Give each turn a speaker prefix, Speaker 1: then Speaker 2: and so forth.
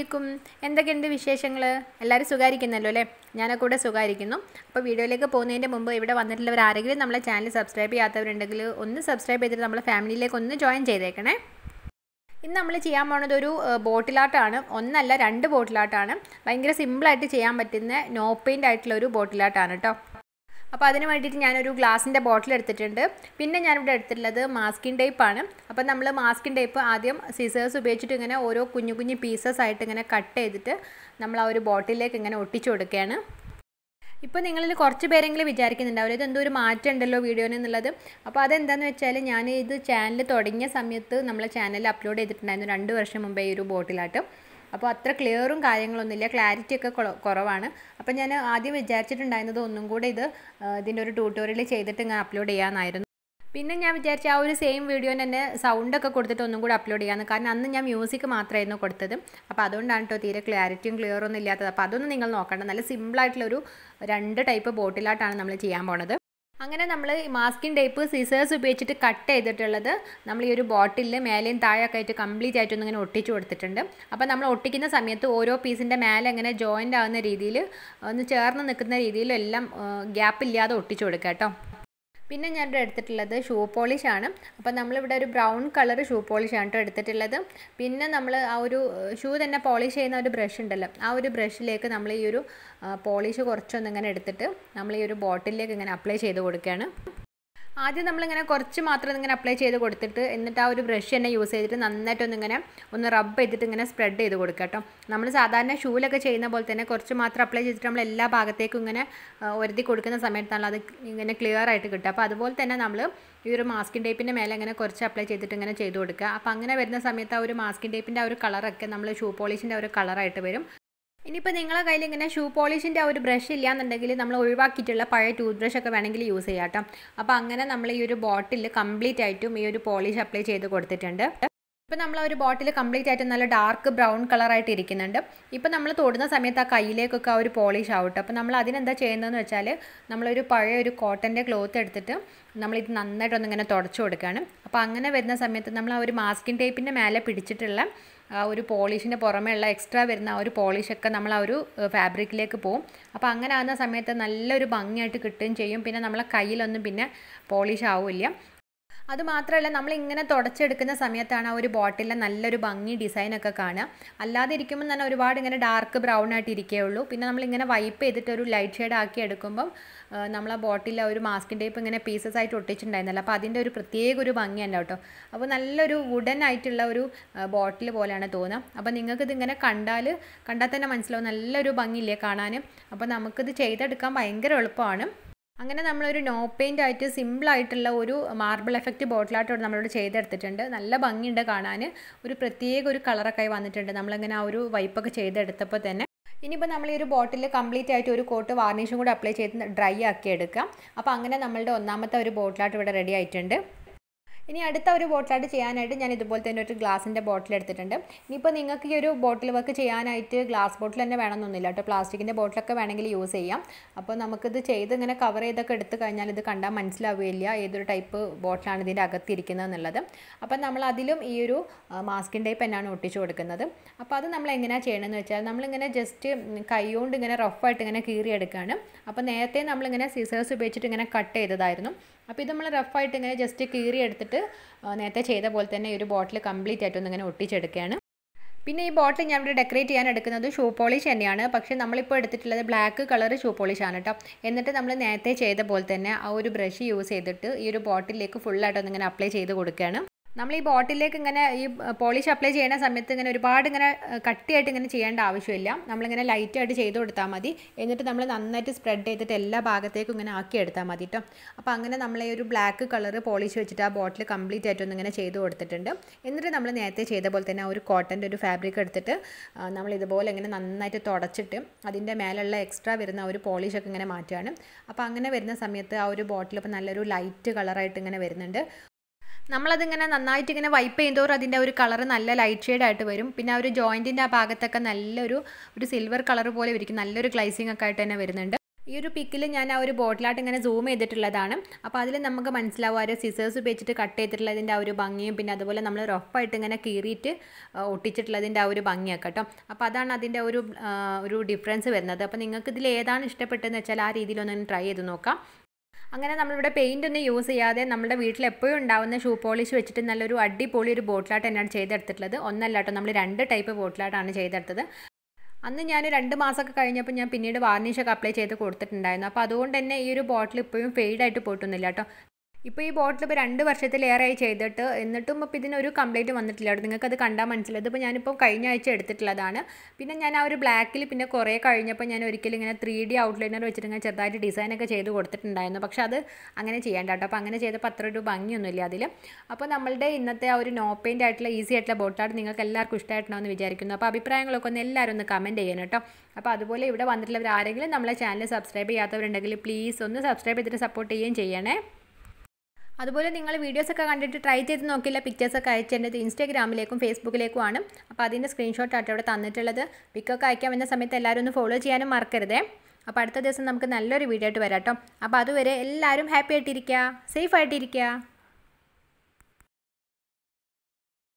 Speaker 1: അലൈക്കും. എന്തൊക്കെയുണ്ട് വിശേഷങ്ങൾ? എല്ലാവരും സുഖമായിരിക്കുന്നല്ലോ അല്ലേ? ഞാനൊക്കെ കൂടെ സുഖമായിരിക്കുന്നു. അപ്പോൾ വീഡിയോയിലേക്ക് പോകുന്നതിൻ്റെ മുമ്പ് ഇവിടെ വന്നിട്ടുള്ളവർ ആരെങ്കിലും നമ്മളെ ചാനൽ സബ്സ്ക്രൈബ് ചെയ്യാത്തവരുണ്ടെങ്കിൽ ഒന്ന് സബ്സ്ക്രൈബ് ചെയ്തിട്ട് നമ്മളെ ഫാമിലിയിലേക്ക് ഒന്ന് ജോയിൻ ചെയ്തേക്കണേ. ഇന്ന് നമ്മൾ ചെയ്യാൻ പോകുന്നത് ഒരു ബോട്ടിലാട്ടാണ്. ഒന്നല്ല, 2 ബോട്ടിലാട്ടാണ്. ഭയങ്കര സിമ്പിളായിട്ട് ചെയ്യാൻ പറ്റുന്ന നോ പെയിൻ്റ് ആയിട്ടുള്ള ഒരു ബോട്ടിലാട്ടാണ് കേട്ടോ. അപ്പോൾ അതിന് വേണ്ടിയിട്ട് ഞാനൊരു ഗ്ലാസിൻ്റെ ബോട്ടിൽ എടുത്തിട്ടുണ്ട്. പിന്നെ ഞാനിവിടെ എടുത്തിട്ടുള്ളത് മാസ്കിൻ ടേപ്പാണ്. അപ്പോൾ നമ്മൾ മാസ്കിൻ ടേപ്പ് ആദ്യം സിസേഴ്സ് ഉപയോഗിച്ചിട്ട് ഇങ്ങനെ ഓരോ കുഞ്ഞു കുഞ്ഞു പീസസ് ആയിട്ട് ഇങ്ങനെ കട്ട് ചെയ്തിട്ട് നമ്മൾ ആ ഒരു ബോട്ടിലേക്ക് ഇങ്ങനെ ഒട്ടിച്ചു കൊടുക്കുകയാണ്. ഇപ്പോൾ നിങ്ങളിൽ കുറച്ച് പേരെങ്കിലും വിചാരിക്കുന്നുണ്ടാവില്ല ഇതെന്തോ ഒരു മാറ്റം ഉണ്ടല്ലോ വീഡിയോന് എന്നുള്ളത്. അപ്പോൾ അതെന്താണെന്ന് വെച്ചാൽ ഞാൻ ഇത് ചാനൽ തുടങ്ങിയ സമയത്ത് നമ്മളെ ചാനലിൽ അപ്ലോഡ് ചെയ്തിട്ടുണ്ടായിരുന്നു 2 വർഷം മുമ്പേ ഈ ഒരു ബോട്ടിലാട്ട്. അപ്പോൾ അത്ര ക്ലിയറും കാര്യങ്ങളൊന്നുമില്ല, ക്ലാരിറ്റി ഒക്കെ കുറവാണ്. അപ്പോൾ ഞാൻ ആദ്യം വിചാരിച്ചിട്ടുണ്ടായിരുന്നത് ഒന്നും കൂടെ ഇതിൻ്റെ ഒരു ട്യൂട്ടോറിയൽ ചെയ്തിട്ട് ഇങ്ങനെ അപ്ലോഡ് ചെയ്യാമെന്നായിരുന്നു. പിന്നെ ഞാൻ വിചാരിച്ച ആ ഒരു സെയിം വീഡിയോന് തന്നെ സൗണ്ടൊക്കെ കൊടുത്തിട്ട് ഒന്നും കൂടെ അപ്ലോഡ് ചെയ്യാമെന്ന്. കാരണം അന്ന് ഞാൻ മ്യൂസിക് മാത്രമായിരുന്നു കൊടുത്തത്. അപ്പോൾ അതുകൊണ്ടാണ് കേട്ടോ തീരെ ക്ലാരിറ്റിയും ക്ലിയറൊന്നും ഇല്ലാത്തത്. അപ്പോൾ അതൊന്നും നിങ്ങൾ നോക്കണ്ട. നല്ല സിമ്പിളായിട്ടുള്ളൊരു 2 ടൈപ്പ് ബോട്ടിലായിട്ടാണ് നമ്മൾ ചെയ്യാൻ പോണത്. അങ്ങനെ നമ്മൾ മാസ്കിൻ ടേപ്പ് സിസേഴ്സ് ഉപയോഗിച്ചിട്ട് കട്ട് ചെയ്തിട്ടുള്ളത് നമ്മൾ ഈ ഒരു ബോട്ടിലിൽ മേലെയും താഴെയൊക്കെ ആയിട്ട് കംപ്ലീറ്റ് ആയിട്ടൊന്ന് ഇങ്ങനെ ഒട്ടിച്ചു കൊടുത്തിട്ടുണ്ട്. അപ്പോൾ നമ്മൾ ഒട്ടിക്കുന്ന സമയത്ത് ഓരോ പീസിൻ്റെ മേലെ ഇങ്ങനെ ജോയിൻ്റ് ആകുന്ന രീതിയിൽ ഒന്ന് ചേർന്ന് നിൽക്കുന്ന രീതിയിലെല്ലാം ഗ്യാപ്പില്ലാതെ ഒട്ടിച്ചു കൊടുക്കുക കേട്ടോ. പിന്നെ ഞാനിവിടെ എടുത്തിട്ടുള്ളത് ഷൂ പോളിഷാണ്. അപ്പോൾ നമ്മളിവിടെ ഒരു ബ്രൗൺ കളർ ഷൂ പോളിഷാണ് കേട്ടോ എടുത്തിട്ടുള്ളത്. പിന്നെ നമ്മൾ ആ ഒരു ഷൂ തന്നെ പോളിഷ് ചെയ്യുന്ന ഒരു ബ്രഷ് ഉണ്ടല്ലോ, ആ ഒരു ബ്രഷിലേക്ക് നമ്മൾ ഈ ഒരു പോളിഷ് കുറച്ചൊന്നിങ്ങനെ എടുത്തിട്ട് നമ്മൾ ഈ ഒരു ബോട്ടിലേക്ക് ഇങ്ങനെ അപ്ലൈ ചെയ്ത് കൊടുക്കുകയാണ്. ആദ്യം നമ്മളിങ്ങനെ കുറച്ച് മാത്രം ഇങ്ങനെ അപ്ലൈ ചെയ്ത് കൊടുത്തിട്ട് എന്നിട്ട് ആ ഒരു ബ്രഷ് തന്നെ യൂസ് ചെയ്തിട്ട് നന്നായിട്ടൊന്നിങ്ങനെ ഒന്ന് റബ്ബ് ചെയ്തിട്ട് ഇങ്ങനെ സ്പ്രെഡ് ചെയ്ത് കൊടുക്കുക കേട്ടോ. നമ്മൾ സാധാരണ ഷൂലൊക്കെ ചെയ്യുന്ന പോലെ തന്നെ കുറച്ച് മാത്രം അപ്ലൈ ചെയ്തിട്ട് നമ്മൾ എല്ലാ ഭാഗത്തേക്കും ഇങ്ങനെ ഒരുതി കൊടുക്കുന്ന സമയത്താണ് അത് ഇങ്ങനെ ക്ലിയർ ആയിട്ട് കിട്ടുക. അപ്പോൾ അതുപോലെ തന്നെ നമ്മൾ ഈ ഒരു മാസ്കിൻ ടേപ്പിൻ്റെ മേലെ ഇങ്ങനെ കുറച്ച് അപ്ലൈ ചെയ്തിട്ട് ഇങ്ങനെ ചെയ്ത് കൊടുക്കുക. അപ്പോൾ അങ്ങനെ വരുന്ന സമയത്ത് ആ ഒരു മാസ്കിൻ ടേപ്പിൻ്റെ ആ ഒരു കളറൊക്കെ നമ്മൾ ഷൂ പോളിഷിൻ്റെ ആ ഒരു കളറായിട്ട് വരും. ഇനിയിപ്പോൾ നിങ്ങളുടെ കയ്യിൽ ഇങ്ങനെ ഷൂ പോളിഷിൻ്റെ ആ ഒരു ബ്രഷ് ഇല്ലയെന്നുണ്ടെങ്കിൽ നമ്മൾ ഒഴിവാക്കിയിട്ടുള്ള പഴയ ടൂത്ത് ബ്രഷൊക്കെ വേണമെങ്കിൽ യൂസ് ചെയ്യാം കേട്ടോ. അപ്പോൾ അങ്ങനെ നമ്മൾ ഈ ഒരു ബോട്ടിൽ കംപ്ലീറ്റ് ആയിട്ടും ഈ ഒരു പോളിഷ് അപ്ലൈ ചെയ്ത് കൊടുത്തിട്ടുണ്ട്. ഇപ്പോൾ നമ്മൾ ആ ഒരു ബോട്ടിൽ കംപ്ലീറ്റ് ആയിട്ട് നല്ല ഡാർക്ക് ബ്രൗൺ കളറായിട്ട് ഇരിക്കുന്നുണ്ട്. ഇപ്പോൾ നമ്മൾ തൊടുന്ന സമയത്ത് ആ കയ്യിലേക്കൊക്കെ ആ ഒരു പോളിഷ് ആവട്ടെ. അപ്പോൾ നമ്മൾ അതിനെന്താ ചെയ്യുന്നതെന്ന് വെച്ചാൽ നമ്മളൊരു പഴയ ഒരു കോട്ടൻ്റെ ക്ലോത്ത് എടുത്തിട്ട് നമ്മളിത് നന്നായിട്ടൊന്നിങ്ങനെ തുടച്ചു കൊടുക്കുകയാണ്. അപ്പോൾ അങ്ങനെ വരുന്ന സമയത്ത് നമ്മൾ ആ ഒരു മാസ്കിൻ ടേപ്പിൻ്റെ മേലെ പിടിച്ചിട്ടുള്ള ആ ഒരു പോളിഷിൻ്റെ പുറമേ ഉള്ള എക്സ്ട്രാ വരുന്ന ആ ഒരു പോളിഷൊക്കെ നമ്മൾ ആ ഒരു ഫാബ്രിക്കിലേക്ക് പോകും. അപ്പോൾ അങ്ങനെ ആകുന്ന സമയത്ത് നല്ലൊരു ഭംഗിയായിട്ട് കിട്ടുകയും ചെയ്യും. പിന്നെ നമ്മളെ കയ്യിലൊന്നും പിന്നെ പോളിഷ് ആവില്ല. അതുമാത്രമല്ല നമ്മളിങ്ങനെ തുടച്ചെടുക്കുന്ന സമയത്താണ് ആ ഒരു ബോട്ടിലിൽ നല്ലൊരു ഭംഗി ഡിസൈനൊക്കെ കാണുക. അല്ലാതെ ഇരിക്കുമ്പോൾ തന്നെ ഒരുപാട് ഇങ്ങനെ ഡാർക്ക് ബ്രൗൺ ആയിട്ട് ഇരിക്കുകയുള്ളൂ. പിന്നെ നമ്മളിങ്ങനെ വൈപ്പ് ചെയ്തിട്ട് ഒരു ലൈറ്റ് ഷെയ്ഡ് ആക്കി എടുക്കുമ്പം നമ്മൾ ആ ബോട്ടിൽ ഒരു മാസ്കിൻ ടേപ്പ് ഇങ്ങനെ പീസസ് ആയിട്ട് ഒട്ടിച്ചിട്ടുണ്ടായിരുന്നല്ലോ. അപ്പോൾ അതിൻ്റെ ഒരു പ്രത്യേക ഒരു ഭംഗിയുണ്ടാവും കേട്ടോ. അപ്പോൾ നല്ലൊരു വുഡൻ ആയിട്ടുള്ള ഒരു ബോട്ടിൽ പോലെയാണ് തോന്നുക. അപ്പോൾ നിങ്ങൾക്കിത് ഇങ്ങനെ കണ്ടാൽ തന്നെ മനസ്സിലാവും നല്ലൊരു ഭംഗിയില്ലേ കാണാൻ. അപ്പോൾ നമുക്കിത് ചെയ്തെടുക്കാൻ ഭയങ്കര എളുപ്പമാണ്. അങ്ങനെ നമ്മളൊരു നോ പെയിൻ്റ് ആയിട്ട് സിമ്പിളായിട്ടുള്ള ഒരു മാർബിൾ എഫക്റ്റ് ബോട്ടിലായിട്ടോട് നമ്മളോട് ചെയ്തെടുത്തിട്ടുണ്ട്. നല്ല ഭംഗിയുണ്ട് കാണാൻ. ഒരു പ്രത്യേക ഒരു കളറൊക്കെ വന്നിട്ടുണ്ട് നമ്മളിങ്ങനെ ആ ഒരു വൈപ്പൊക്കെ ചെയ്തെടുത്തപ്പോൾ തന്നെ. ഇനിയിപ്പോൾ നമ്മൾ ഈ ഒരു ബോട്ടിൽ കംപ്ലീറ്റ് ആയിട്ട് ഒരു കോട്ട് വാർണിഷും കൂടി അപ്ലൈ ചെയ്ത് ഡ്രൈ ആക്കി എടുക്കാം. അപ്പോൾ അങ്ങനെ നമ്മളുടെ ഒന്നാമത്തെ ഒരു ബോട്ടിലായിട്ട് ഇവിടെ റെഡി ആയിട്ടുണ്ട്. ഇനി അടുത്ത ഒരു ബോട്ടിലായിട്ട് ചെയ്യാനായിട്ട് ഞാൻ ഇതുപോലെ തന്നെ ഒരു ഗ്ലാസിൻ്റെ ബോട്ടിൽ എടുത്തിട്ടുണ്ട്. ഇനിയിപ്പോൾ നിങ്ങൾക്ക് ഈ ഒരു ബോട്ടിൽ വർക്ക് ചെയ്യാനായിട്ട് ഗ്ലാസ് ബോട്ടിൽ തന്നെ വേണമെന്നൊന്നുമില്ല കേട്ടോ. പ്ലാസ്റ്റിക്കിൻ്റെ ബോട്ടിലൊക്കെ വേണമെങ്കിൽ യൂസ് ചെയ്യാം. അപ്പോൾ നമുക്കിത് ചെയ്ത് ഇങ്ങനെ കവർ ചെയ്തൊക്കെ എടുത്ത് കഴിഞ്ഞാൽ ഇത് കണ്ടാൽ മനസ്സിലാവുകയില്ല ഏതൊരു ടൈപ്പ് ബോട്ടിലാണ് ഇതിൻ്റെ അകത്തിരിക്കുന്നത് എന്നുള്ളത്. അപ്പം നമ്മൾ അതിലും ഈ ഒരു മാസ്കിൻ ടേപ്പ് തന്നെയാണ് ഒട്ടിച്ചു കൊടുക്കുന്നത്. അപ്പോൾ അത് നമ്മൾ എങ്ങനെയാണ് ചെയ്യണമെന്ന് വെച്ചാൽ നമ്മളിങ്ങനെ ജസ്റ്റ് കൈ കൊണ്ട് ഇങ്ങനെ റഫായിട്ട് ഇങ്ങനെ കീറിയെടുക്കുകയാണ്. അപ്പോൾ നേരത്തെ നമ്മളിങ്ങനെ സിസേഴ്സ് ഉപയോഗിച്ചിട്ട് ഇങ്ങനെ കട്ട് ചെയ്തതായിരുന്നു. അപ്പോൾ ഇത് നമ്മൾ റഫായിട്ട് ഇങ്ങനെ ജസ്റ്റ് കീറി എടുത്തിട്ട് നേരത്തെ ചെയ്ത പോലെ തന്നെ ഈ ഒരു ബോട്ടിൽ കംപ്ലീറ്റ് ആയിട്ടൊന്ന് ഇങ്ങനെ ഒട്ടിച്ചെടുക്കുകയാണ്. പിന്നെ ഈ ബോട്ടിൽ ഞാൻ ഇവിടെ ഡെക്കറേറ്റ് ചെയ്യാൻ എടുക്കുന്നത് ഷൂ പോളിഷ് തന്നെയാണ്. പക്ഷേ നമ്മളിപ്പോൾ എടുത്തിട്ടുള്ളത് ബ്ലാക്ക് കളർ ഷൂ പോളിഷാണ് കേട്ടോ. എന്നിട്ട് നമ്മൾ നേരത്തെ ചെയ്ത പോലെ തന്നെ ആ ഒരു ബ്രഷ് യൂസ് ചെയ്തിട്ട് ഈ ഒരു ബോട്ടിലേക്ക് ഫുള്ളായിട്ടൊന്ന് ഇങ്ങനെ അപ്ലൈ ചെയ്ത് കൊടുക്കുകയാണ്. നമ്മൾ ഈ ബോട്ടിലേക്ക് ഇങ്ങനെ ഈ പോളിഷ് അപ്ലൈ ചെയ്യുന്ന സമയത്ത് ഇങ്ങനെ ഒരുപാട് ഇങ്ങനെ കട്ടിയായിട്ട് ഇങ്ങനെ ചെയ്യേണ്ട ആവശ്യമില്ല. നമ്മളിങ്ങനെ ലൈറ്റായിട്ട് ചെയ്ത് കൊടുത്താൽ മതി. എന്നിട്ട് നമ്മൾ നന്നായിട്ട് സ്പ്രെഡ് ചെയ്തിട്ട് എല്ലാ ഭാഗത്തേക്കും ഇങ്ങനെ ആക്കി എടുത്താൽ മതി കേട്ടോ. അപ്പോൾ അങ്ങനെ നമ്മൾ ഈ ഒരു ബ്ലാക്ക് കളർ പോളിഷ് വെച്ചിട്ട് ആ ബോട്ടിൽ കംപ്ലീറ്റ് ആയിട്ടൊന്ന് ഇങ്ങനെ ചെയ്ത് കൊടുത്തിട്ടുണ്ട്. എന്നിട്ട് നമ്മൾ നേരത്തെ ചെയ്ത പോലെ തന്നെ ആ ഒരു കോട്ടൻ്റെ ഒരു ഫാബ്രിക് എടുത്തിട്ട് നമ്മൾ ഇതുപോലെ ഇങ്ങനെ നന്നായിട്ട് തുടച്ചിട്ട് അതിൻ്റെ മേലുള്ള എക്സ്ട്രാ വരുന്ന ആ ഒരു പോളിഷൊക്കെ ഇങ്ങനെ മാറ്റുകയാണ്. അപ്പോൾ അങ്ങനെ വരുന്ന സമയത്ത് ആ ഒരു ബോട്ടിൽ ഇപ്പോൾ നല്ലൊരു ലൈറ്റ് കളറായിട്ട് ഇങ്ങനെ വരുന്നുണ്ട്. നമ്മളതിങ്ങനെ നന്നായിട്ട് ഇങ്ങനെ വൈപ്പ് ചെയ്യുന്നതോറും അതിൻ്റെ ഒരു കളർ നല്ല ലൈറ്റ് ഷെയ്ഡായിട്ട് വരും. പിന്നെ ആ ഒരു ജോയിൻറ്റിൻ്റെ ആ ഭാഗത്തൊക്കെ നല്ലൊരു സിൽവർ കളർ പോലെ ഇരിക്കും. നല്ലൊരു ഗ്ലൈസിങ് ഒക്കെ ആയിട്ട് തന്നെ വരുന്നുണ്ട്. ഈ ഒരു പിക്കിൽ ഞാൻ ആ ഒരു ബോട്ടിലായിട്ട് ഇങ്ങനെ സൂം ചെയ്തിട്ടുള്ളതാണ്. അപ്പോൾ അതിൽ നമുക്ക് മനസ്സിലാവും ആ ഒരു സിസേഴ്സ് ഉപയോഗിച്ചിട്ട് കട്ട് ചെയ്തിട്ടുള്ളതിൻ്റെ ആ ഒരു ഭംഗിയും പിന്നെ അതുപോലെ നമ്മൾ റഫായിട്ട് ഇങ്ങനെ കീറിയിട്ട് ഒട്ടിച്ചിട്ടുള്ളതിൻ്റെ ആ ഒരു ഭംഗിയൊക്കെ കേട്ടോ. അപ്പോൾ അതാണ് അതിൻ്റെ ഒരു ഡിഫറൻസ് വരുന്നത്. അപ്പോൾ നിങ്ങൾക്ക് ഇതിൽ ഏതാണ് ഇഷ്ടപ്പെട്ടതെന്ന് വെച്ചാൽ ആ രീതിയിലൊന്ന് ട്രൈ ചെയ്ത് നോക്കാം. അങ്ങനെ നമ്മളിവിടെ പെയിൻ്റ് ഒന്നും യൂസ് ചെയ്യാതെ നമ്മുടെ വീട്ടിൽ എപ്പോഴും ഉണ്ടാകുന്ന ഷൂ പോളിഷ് വെച്ചിട്ട് നല്ലൊരു അടിപൊളി ഒരു ബോട്ടിലായിട്ട് തന്നെയാണ് ചെയ്തെടുത്തിട്ടുള്ളത്. ഒന്നല്ല കേട്ടോ, നമ്മൾ 2 ടൈപ്പ് ബോട്ടിലായിട്ടാണ് ചെയ്തെടുത്തത്. അന്ന് ഞാൻ 2 മാസമൊക്കെ കഴിഞ്ഞപ്പോൾ ഞാൻ പിന്നീട് വാർണിഷൊക്കെ അപ്ലൈ ചെയ്ത് കൊടുത്തിട്ടുണ്ടായിരുന്നു. അപ്പോൾ അതുകൊണ്ട് തന്നെ ഈ ഒരു ബോട്ടിൽ ഇപ്പോഴും ഫെയ്ഡായിട്ട് പോയിട്ടൊന്നുമില്ല കേട്ടോ. ഇപ്പോൾ ഈ ബോട്ടിൽ ഇപ്പോൾ 2 വർഷത്തിലേറെയായി ചെയ്തിട്ട് എന്നിട്ടും ഇപ്പോൾ ഇതിനൊരു കംപ്ലൈൻറ്റ് വന്നിട്ടില്ല കേട്ടോ. നിങ്ങൾക്കത് കണ്ടാൽ മനസ്സിലായത്. ഇപ്പോൾ ഞാനിപ്പോൾ കഴിഞ്ഞ ആഴ്ച എടുത്തിട്ടുള്ളതാണ്. പിന്നെ ഞാൻ ആ ഒരു ബ്ലാക്കിൽ പിന്നെ കുറേ കഴിഞ്ഞപ്പോൾ ഞാൻ ഒരിക്കലും ഇങ്ങനെ 3D ഔട്ട്ലൈനർ വെച്ചിട്ട് ഇങ്ങനെ ചെറുതായിട്ട് ഡിസൈനൊക്കെ ചെയ്ത് കൊടുത്തിട്ടുണ്ടായിരുന്നു. പക്ഷേ അത് അങ്ങനെ ചെയ്യേണ്ട കേട്ടോ. അപ്പോൾ അങ്ങനെ ചെയ്തപ്പോൾ അത്ര ഒരു ഭംഗിയൊന്നുമില്ല അതിൽ. അപ്പോൾ നമ്മളുടെ ഇന്നത്തെ ആ ഒരു നോ പെയിൻ്റ് ആയിട്ടുള്ള ഈസി ആയിട്ടുള്ള ബോട്ടിലായിട്ട് നിങ്ങൾക്ക് എല്ലാവർക്കും ഇഷ്ടമായിട്ടുണ്ടാവുമെന്ന് വിചാരിക്കുന്നു. അപ്പോൾ അഭിപ്രായങ്ങളൊക്കെ ഒന്ന് എല്ലാവരും ഒന്ന് കമൻറ്റ് ചെയ്യണം കേട്ടോ. അപ്പോൾ അതുപോലെ ഇവിടെ വന്നിട്ടുള്ളവർ ആരെങ്കിലും നമ്മളെ ചാനൽ സബ്സ്ക്രൈബ് ചെയ്യാത്തവരുണ്ടെങ്കിൽ പ്ലീസ് ഒന്ന് സബ്സ്ക്രൈബ് ചെയ്തിട്ട് സപ്പോർട്ട് ചെയ്യുകയും ചെയ്യണേ. അതുപോലെ നിങ്ങൾ വീഡിയോസൊക്കെ കണ്ടിട്ട് ട്രൈ ചെയ്ത് നോക്കില്ല പിക്ചേഴ്സൊക്കെ അയച്ചേണ്ടത് ഇൻസ്റ്റാഗ്രാമിലേക്കും ഫേസ്ബുക്കിലേക്കുമാണ്. അപ്പോൾ അതിൻ്റെ സ്ക്രീൻഷോട്ടായിട്ട് ഇവിടെ തന്നിട്ടുള്ളത്. പിക്കൊക്കെ അയക്കാൻ വരുന്ന സമയത്ത് എല്ലാവരും ഒന്ന് ഫോളോ ചെയ്യാനും മറക്കരുതേ. അപ്പോൾ അടുത്ത ദിവസം നമുക്ക് നല്ലൊരു വീഡിയോ ആയിട്ട് വരാം കേട്ടോ. അപ്പോൾ അതുവരെ എല്ലാവരും ഹാപ്പി ആയിട്ടിരിക്കുക, സേഫ് ആയിട്ടിരിക്കുക.